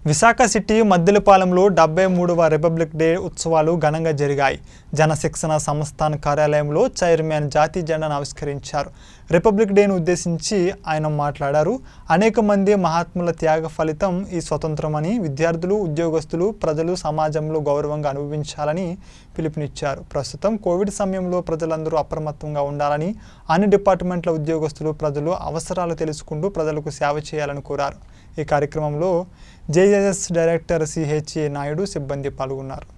Visakha city మద్దిలపాలెంలో 73వ Republic Day ఉత్సవాలు ఘనంగా జరిగాయి. జనశిక్షణ సంస్థాన కార్యాలయంలో చైర్మన్ జాతీయ జెండాను ఆవిష్కరించారు. రిపబ్లిక్ డేను ఉద్దేశించి ఆయన మాట్లాడారు. అనేక మంది మహాత్ముల త్యాగ ఫలితం ఈ స్వతంత్రమని, విద్యార్థులు, ఉద్యోగస్తులు, ప్రజలు సమాజంలో గౌరవంగా అనుభవించాలని పిలుపునిచ్చారు. ప్రస్తుతం కోవిడ్ సమయంలో ప్రజలందరూ అప్రమత్తంగా ఉండాలని, అన్ని డిపార్ట్మెంట్ల ఉద్యోగస్తులు, ప్రజలు అవసరాలు తెలుసుకుంటూ ప్రజలకు సేవ చేయాలని కోరారు. ఈ కార్యక్రమంలో జేఎస్ డైరెక్టర్ సిహెచ్ఏ నాయుడు సిబ్బంది పాల్గొన్నారు.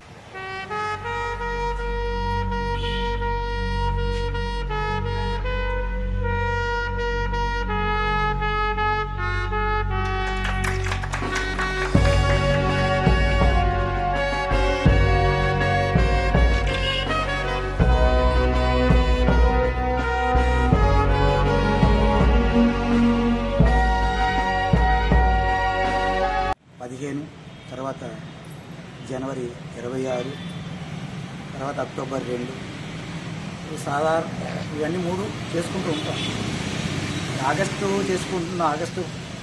తర్వాత జనవరి 26, తర్వాత అక్టోబర్ 2 సాధారణ ఇవన్నీ 3 చేసుకుంటూ ఉంటాం. ఆగస్టు చేసుకుంటున్నాం. ఆగస్టు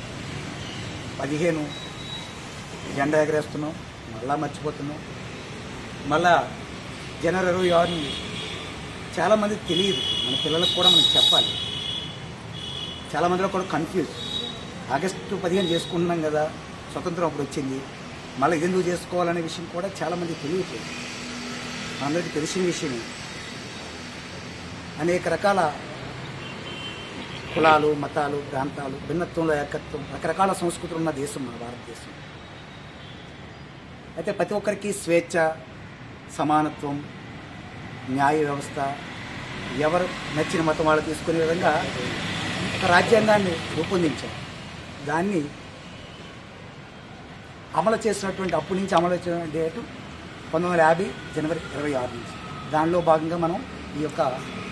15 జెండా ఎగరేస్తున్నాం, మళ్ళా మర్చిపోతున్నాం. మళ్ళా జనవరి 26 చాలామందికి తెలియదు, మన పిల్లలకు కూడా మనకు చెప్పాలి. చాలామందిలో కూడా కన్ఫ్యూజ్. ఆగస్టు 15 చేసుకుంటున్నాం కదా, స్వతంత్రం అప్పుడు వచ్చింది, మళ్ళీ ఎందుకు చేసుకోవాలనే విషయం కూడా చాలామంది తెలియట్లేదు. అందరికీ తెలిసిన విషయమే. అనేక రకాల కులాలు, మతాలు, ప్రాంతాలు, భిన్నత్వంలో ఏకత్వం, రకరకాల సంస్కృతులు ఉన్న దేశం మన భారతదేశం. అయితే ప్రతి ఒక్కరికి స్వేచ్ఛ, సమానత్వం, న్యాయ వ్యవస్థ, ఎవరు నచ్చిన మతం వాళ్ళు తీసుకునే విధంగా ఒక రాజ్యాంగాన్ని రూపొందించారు. దాన్ని అమలు చేసినటువంటి అప్పటి నుంచి అమలు చేసిన డేటు 1950 జనవరి 26 నుంచి. దానిలో భాగంగా మనం ఈ యొక్క